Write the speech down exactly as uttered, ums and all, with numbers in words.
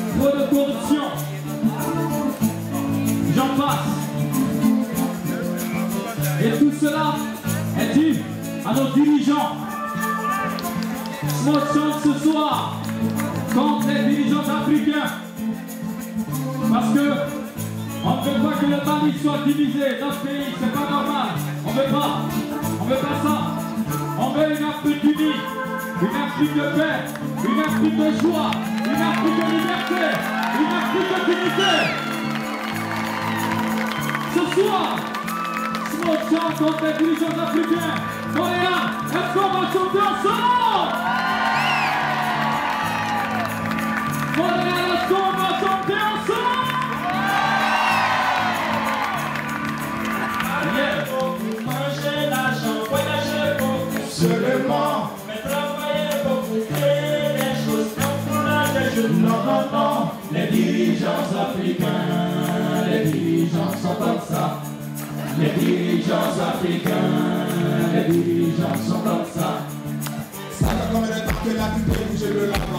trop de corruption. J'en passe. Et tout cela est dû à nos dirigeants. Notre chante ce soir contre les dirigeants africains. Parce que on ne veut pas que le Mali soit divisé. Notre pays, c'est pas normal. On veut pas. On veut pas ça. On veut une Afrique unie, une Afrique de paix, une Afrique de joie, une Afrique de liberté, une Afrique de dignité. Ce soir, on chante contre les dirigeants africains. Montréal, est-ce qu'on va chanter ensemble? Montréal, est-ce qu'on va chanter ensemble? Yeah. Beaucoup manger l'argent, voyager beaucoup seulement, mais travailler beaucoup, créer des choses, encourager des jeunes. Non, non, non, les dirigeants africains, les dirigeants sont comme ça. Les dirigeants africains, les dirigeants sont comme ça. Ça fait combien de temps que la pub est bougée de là?